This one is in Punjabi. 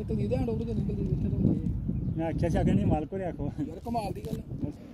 ਤਲਦੀਦ ਹੈਂਡ ਓਵਰ ਨਿਕਲਦੀ ਇੱਥੇ ਤਾਂ ਮੈਂ ਆਖਿਆ ਸੀ ਅੱਗੇ ਨਹੀਂ ਮਾਲਕ ਹੋਰੇ ਆਖੋ ਯਾਰ ਕਮਾਲ ਦੀ ਗੱਲ